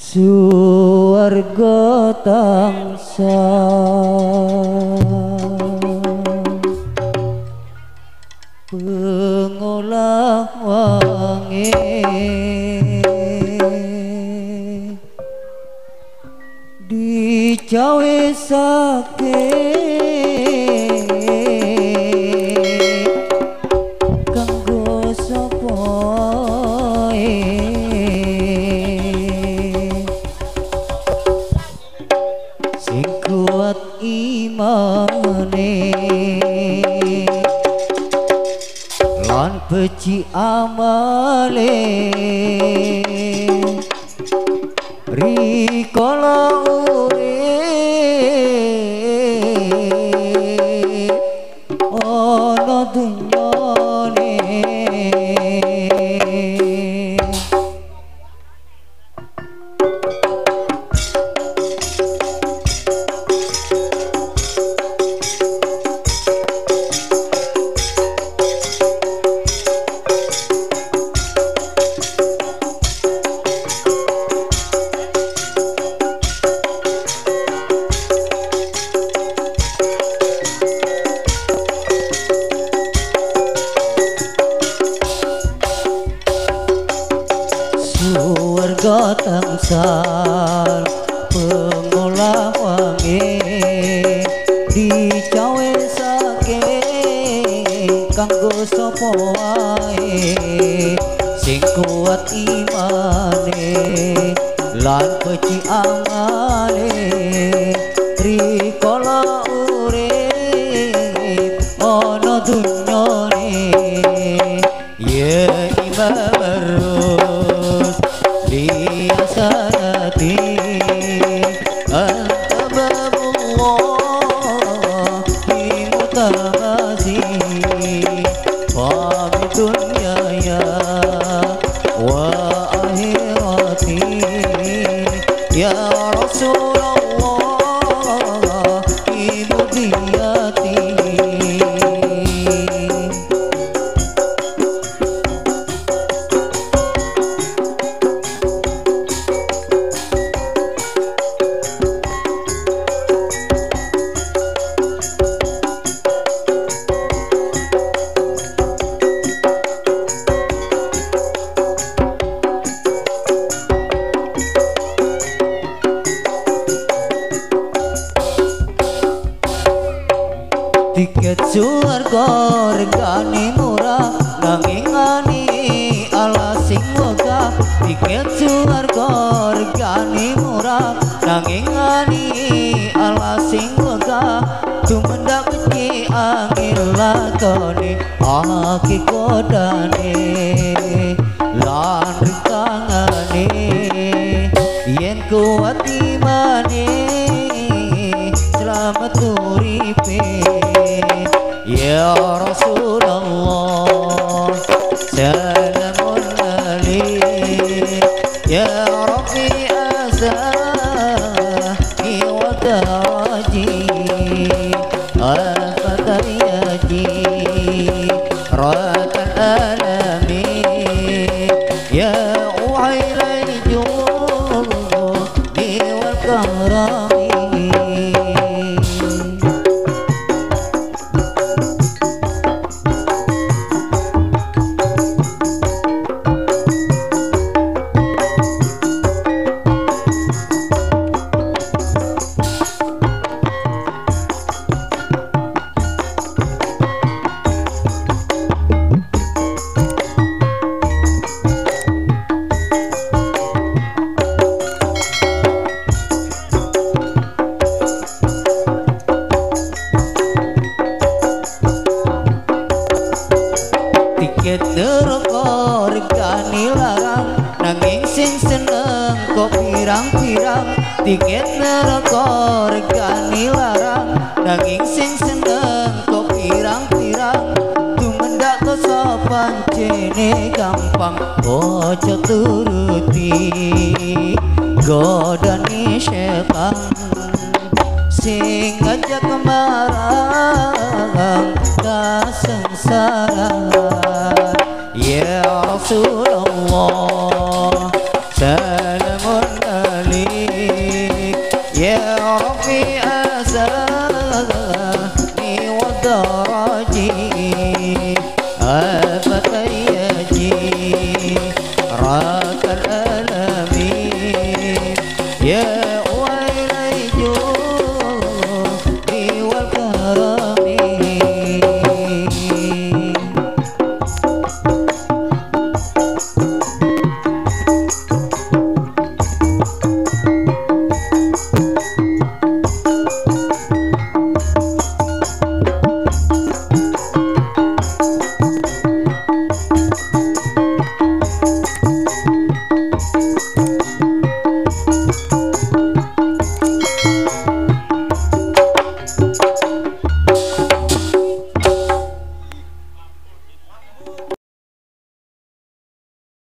Suwarga tansah pengolah wangi dicawe sakit kanggo sapa sing kuat imane lan beci amale rikala urip ana dunyane Suwarga tansah pengolah wangi dicawe saking kanggo sapa wae sing kuat imane lan beci amale rikala urip ana dunyane ya imam sanati anta babullah mutamasi wa bidunyaya wa akhirati ya Rasulullah ibudiyati tiket suwarga regane murah nanging ani ala sing wegah tiket suwarga regane murah nanging ani ala sing wegah tumendak beci angin lakone aki kodane lan ritangane yen kuat imane selamat uripe ya Rasulullah salamun alaik ya Rabbi azani wa taraji al-fatariyaji rakan alami ya uhailaju di wal kahrami tiket neraka regane larang nanging sing seneng kok pirang-pirang tiket neraka regane larang nanging sing seneng kok pirang-pirang tumendak kesopan cene gampang ojo turuti godani setan sing ngajak marang kesengsaraan ya Rasulullah salamun batai